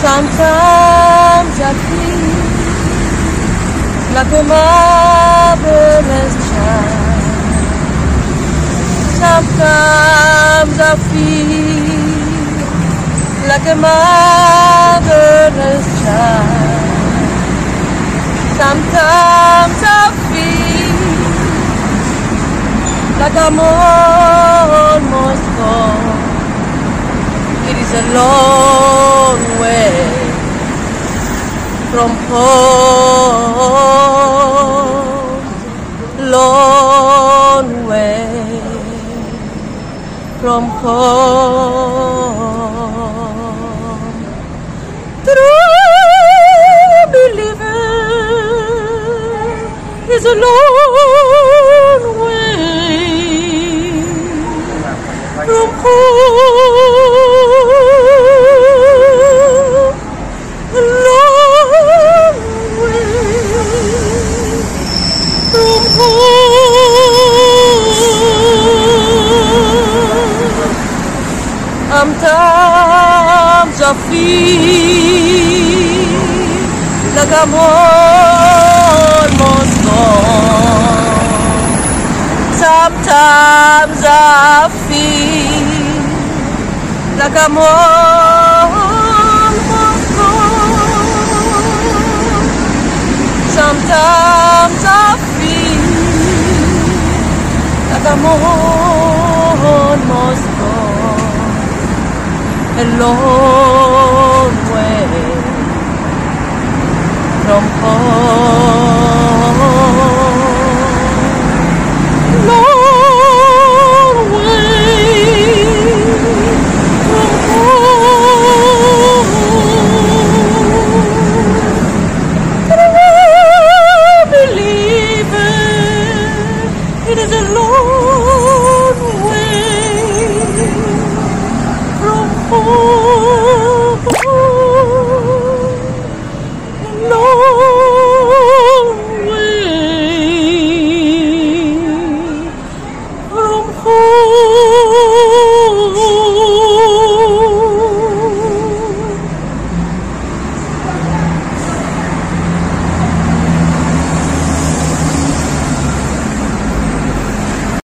Sometimes I feel like a motherless child. Sometimes I feel like a motherless child. Sometimes I feel like I'm almost gone. It is a long way from home, long way from home. True believer is a long way from home. Sometimes I feel like I'm almost gone. Sometimes I feel like I'm almost gone. Sometimes I feel like I'm almost gone. Alone.